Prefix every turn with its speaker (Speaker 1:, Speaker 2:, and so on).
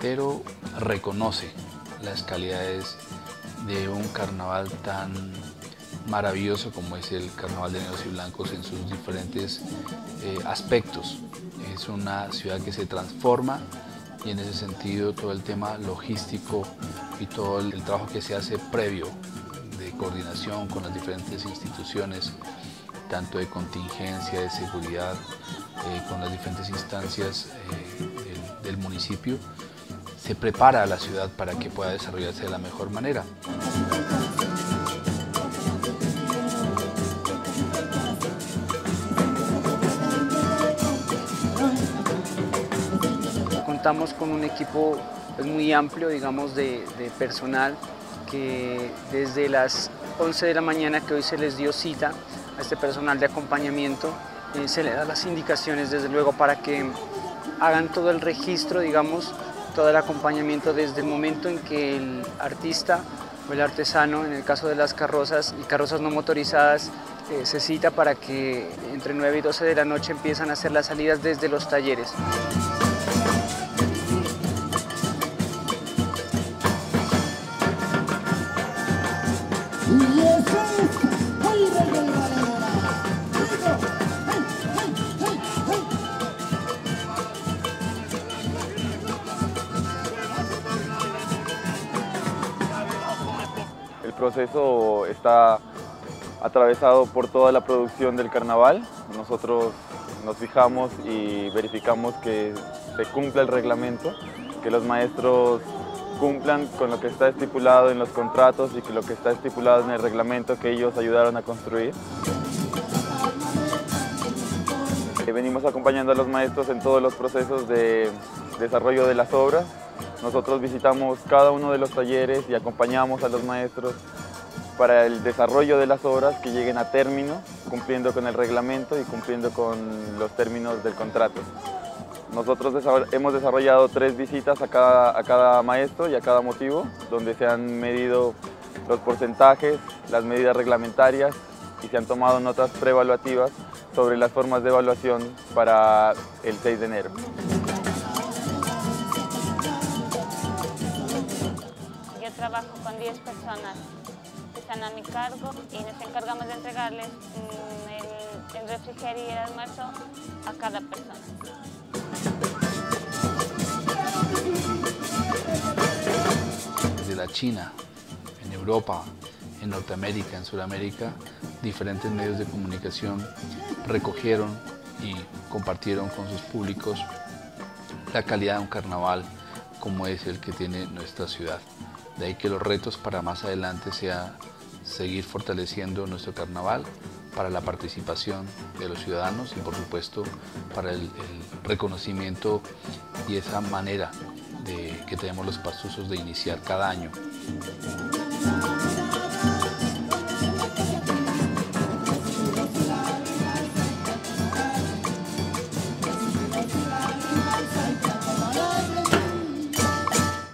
Speaker 1: entero reconoce las calidades de un carnaval tan maravilloso como es el Carnaval de Negros y Blancos en sus diferentes aspectos. Es una ciudad que se transforma y en ese sentido todo el tema logístico y todo el trabajo que se hace previo de coordinación con las diferentes instituciones, tanto de contingencia, de seguridad, con las diferentes instancias del municipio, se prepara a la ciudad para que pueda desarrollarse de la mejor manera.
Speaker 2: Contamos con un equipo pues, muy amplio, digamos, de personal que desde las 11 de la mañana que hoy se les dio cita a este personal de acompañamiento, se le da las indicaciones desde luego para que hagan todo el registro, digamos, todo el acompañamiento desde el momento en que el artista o el artesano, en el caso de las carrozas y carrozas no motorizadas, se cita para que entre 9 y 12 de la noche empiezan a hacer las salidas desde los talleres.
Speaker 3: El proceso está atravesado por toda la producción del carnaval. Nosotros nos fijamos y verificamos que se cumpla el reglamento, que los maestros cumplan con lo que está estipulado en los contratos y que lo que está estipulado en el reglamento que ellos ayudaron a construir. Venimos acompañando a los maestros en todos los procesos de desarrollo de las obras. Nosotros visitamos cada uno de los talleres y acompañamos a los maestros para el desarrollo de las obras que lleguen a término, cumpliendo con el reglamento y cumpliendo con los términos del contrato. Nosotros hemos desarrollado 3 visitas a cada maestro y a cada motivo, donde se han medido los porcentajes, las medidas reglamentarias y se han tomado notas preevaluativas sobre las formas de evaluación para el 6 de enero.
Speaker 4: Yo trabajo con 10 personas que están a mi cargo y nos encargamos de entregarles el refrigerio y el almuerzo a cada persona.
Speaker 1: Desde la China, en Europa, en Norteamérica, en Sudamérica, diferentes medios de comunicación recogieron y compartieron con sus públicos la calidad de un carnaval como es el que tiene nuestra ciudad. De ahí que los retos para más adelante sea seguir fortaleciendo nuestro carnaval para la participación de los ciudadanos y por supuesto para el reconocimiento y esa manera que tenemos los pastusos de iniciar cada año.